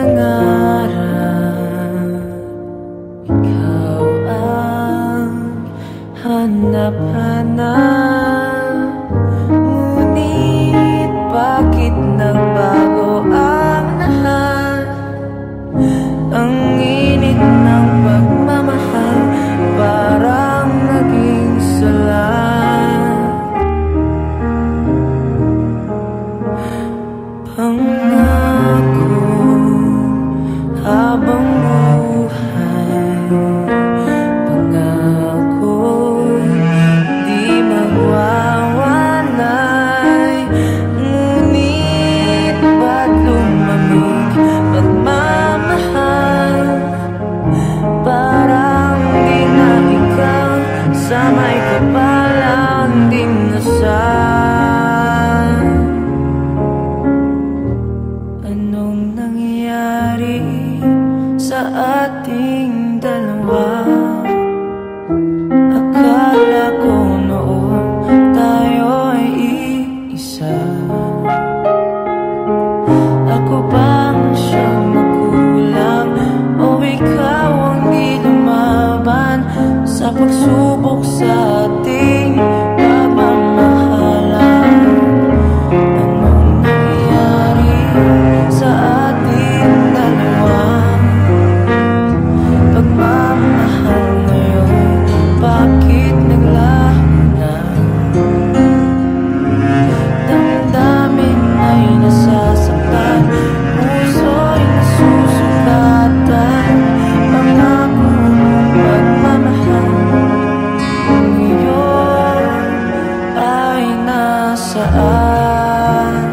nangarap, ikaw ang hanap-hanap. Ngunit bakit nagbago ang lahat? Ang init ng pagmamahal parang naging sala. Pangako habang buhay, pangako di mawawalay. Ngunit ba't lumamig pagmamahal? Parang di na ikaw sa may kapalang dinasal. Anong nangyari sa ating dalawa? Akala ko noon tayo ay iisa. Ako bang siyang makulang o ikaw ang di lumaban sa pagsubok sa ating pagmamahalan? Anong nangyari sa ating dalawa? Pagmamahal ngayon, bakit naglaho na? Damdamin ay nasasaktan, puso'y nasusugatan. Pangako mong pagmamahal ngayon ay nasaan?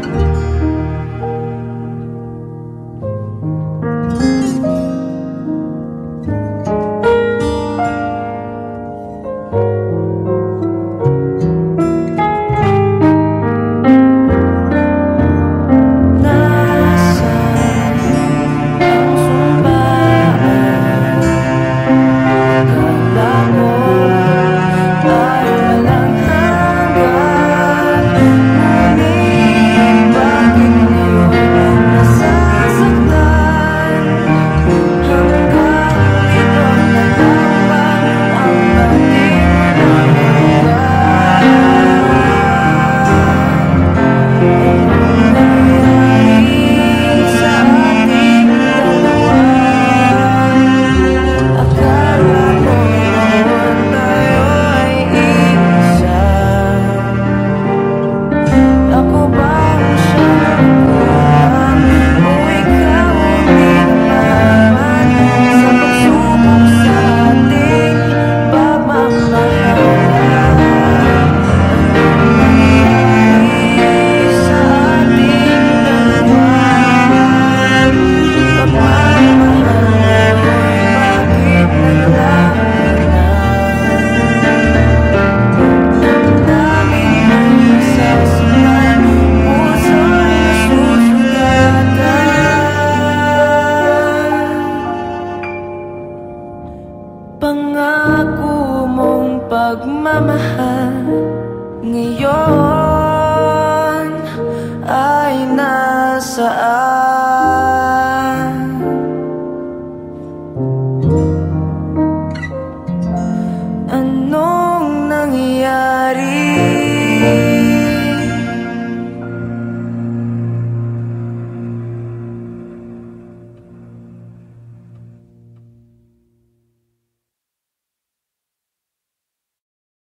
Pangako mong pagmamahal ngayon ay nasaan?